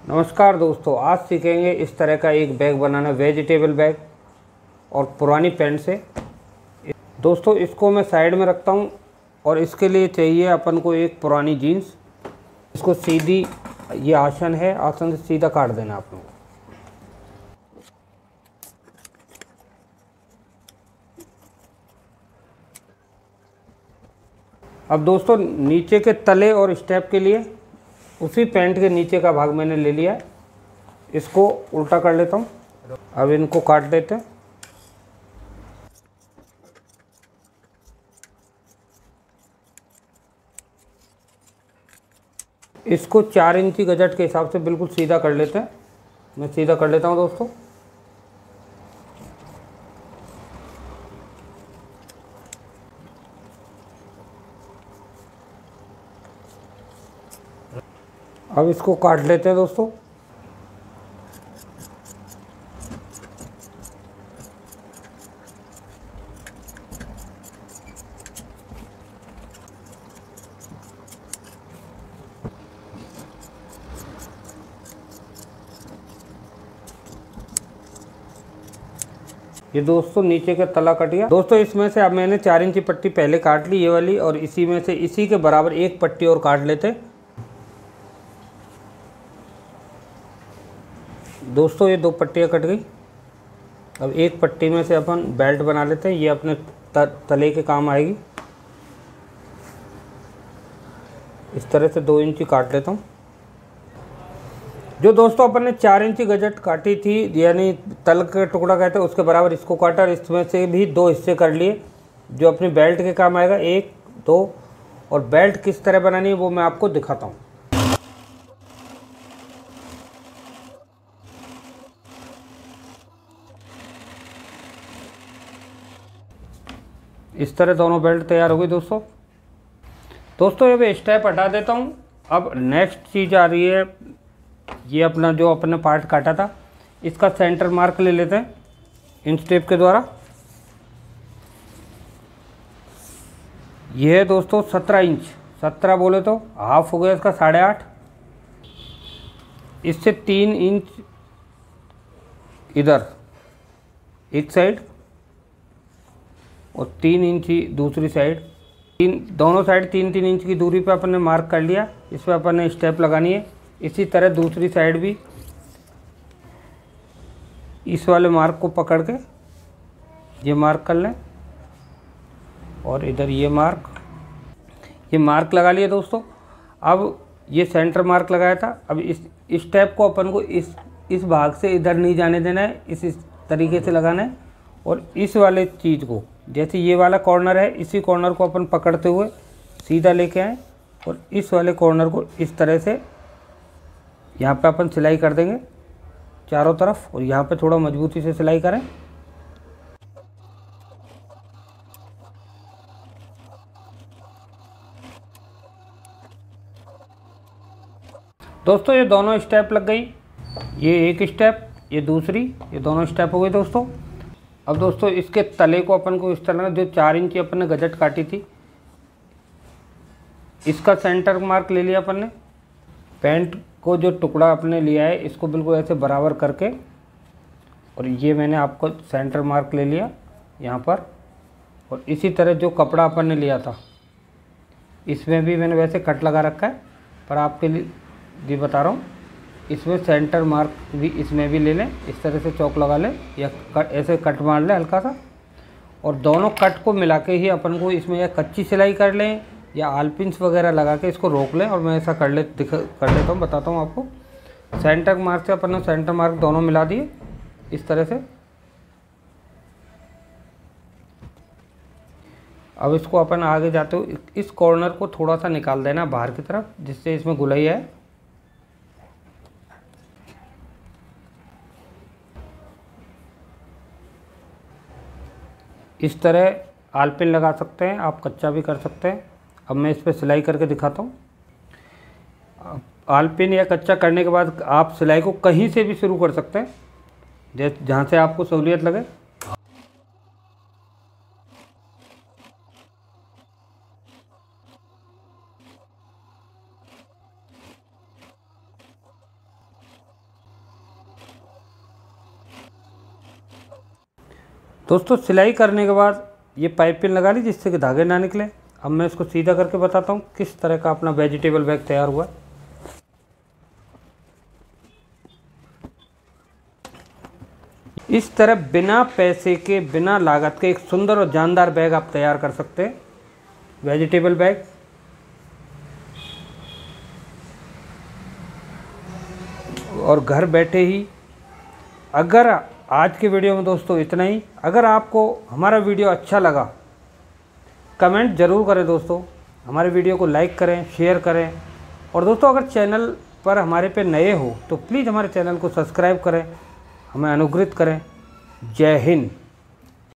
नमस्कार दोस्तों, आज सीखेंगे इस तरह का एक बैग बनाना, वेजिटेबल बैग और पुरानी पैंट से। दोस्तों इसको मैं साइड में रखता हूँ और इसके लिए चाहिए अपन को एक पुरानी जीन्स। इसको सीधी, ये आसन है, आसन से सीधा काट देना आप लोगों को। अब दोस्तों नीचे के तले और स्टेप के लिए उसी पैंट के नीचे का भाग मैंने ले लिया है। इसको उल्टा कर लेता हूँ। अब इनको काट देते हैं। इसको 4 इंची गजट के हिसाब से बिल्कुल सीधा कर लेते हैं। मैं सीधा कर लेता हूँ दोस्तों। अब इसको काट लेते हैं दोस्तों। ये दोस्तों नीचे का तला कट गया। दोस्तों इसमें से अब मैंने 4 इंची पट्टी पहले काट ली, ये वाली, और इसी में से इसी के बराबर एक पट्टी और काट लेते। दोस्तों ये 2 पट्टियाँ कट गई। अब एक पट्टी में से अपन बेल्ट बना लेते हैं, ये अपने तले के काम आएगी। इस तरह से 2 इंची काट लेता हूँ। जो दोस्तों अपन ने 4 इंची गजट काटी थी, यानी तल का टुकड़ा कहते हैं, उसके बराबर इसको काटा और इसमें से भी 2 हिस्से कर लिए जो अपनी बेल्ट के काम आएगा, 1, 2। और बेल्ट किस तरह बनानी है वो मैं आपको दिखाता हूँ। इस तरह दोनों बेल्ट तैयार हो गई दोस्तों। ये मैं स्टेप हटा देता हूँ। अब नेक्स्ट चीज़ आ रही है, ये अपना जो अपने पार्ट काटा था, इसका सेंटर मार्क ले लेते हैं इंच टेप के द्वारा। ये है दोस्तों 17 इंच, 17 बोले तो हाफ हो गया इसका 8.5। इससे 3 इंच इधर एक साइड और 3 इंच ही दूसरी साइड, दोनों साइड 3-3 इंच की दूरी पे अपन ने मार्क कर लिया। इस पर अपन ने स्टेप लगानी है। इसी तरह दूसरी साइड भी इस वाले मार्क को पकड़ के ये मार्क कर लें और इधर ये मार्क लगा लिए दोस्तों। अब ये सेंटर मार्क लगाया था। अब इस स्टेप को अपन को इस भाग से इधर नहीं जाने देना है, इस तरीके से लगाना है। और इस वाले चीज़ को, जैसे ये वाला कॉर्नर है, इसी कॉर्नर को अपन पकड़ते हुए सीधा लेके आए और इस वाले कॉर्नर को इस तरह से यहाँ पे अपन सिलाई कर देंगे चारों तरफ, और यहाँ पे थोड़ा मजबूती से सिलाई करें। दोस्तों ये दोनों स्टेप लग गई, ये एक स्टेप, ये दूसरी, ये दोनों स्टेप हो गए दोस्तों। अब दोस्तों इसके तले को अपन को इस तरह, जो 4 इंची अपन ने गजट काटी थी, इसका सेंटर मार्क ले लिया अपन ने। पैंट को जो टुकड़ा आपने लिया है इसको बिल्कुल ऐसे बराबर करके, और ये मैंने आपको सेंटर मार्क ले लिया यहाँ पर। और इसी तरह जो कपड़ा अपन ने लिया था इसमें भी मैंने वैसे कट लगा रखा है, पर आपके लिए बता रहा हूँ, इसमें सेंटर मार्क भी इसमें भी ले लें। इस तरह से चौक लगा लें या ऐसे कट मार लें हल्का सा, और दोनों कट को मिला के ही अपन को इसमें या कच्ची सिलाई कर लें या आलपिंस वगैरह लगा के इसको रोक लें। और मैं ऐसा कर लेता हूँ, बताता हूँ आपको। सेंटर मार्क से अपन ने सेंटर मार्क दोनों मिला दिए इस तरह से। अब इसको अपन आगे जाते हुए इस कॉर्नर को थोड़ा सा निकाल देना बाहर की तरफ, जिससे इसमें गुलाई है। इस तरह आलपिन लगा सकते हैं आप, कच्चा भी कर सकते हैं। अब मैं इस पर सिलाई करके दिखाता हूँ। आलपिन या कच्चा करने के बाद आप सिलाई को कहीं से भी शुरू कर सकते हैं, जहाँ से आपको सहूलियत लगे। दोस्तों सिलाई करने के बाद ये पाइपिंग लगा ली जिससे कि धागे ना निकले। अब मैं इसको सीधा करके बताता हूँ किस तरह का अपना वेजिटेबल बैग तैयार हुआ। इस तरह बिना पैसे के, बिना लागत के एक सुंदर और जानदार बैग आप तैयार कर सकते हैं, वेजिटेबल बैग। और घर बैठे ही। अगर आज के वीडियो में दोस्तों इतना ही। अगर आपको हमारा वीडियो अच्छा लगा कमेंट ज़रूर करें दोस्तों, हमारे वीडियो को लाइक करें, शेयर करें। और दोस्तों अगर चैनल पर हमारे पे नए हो तो प्लीज़ हमारे चैनल को सब्सक्राइब करें, हमें अनुग्रहित करें। जय हिंद।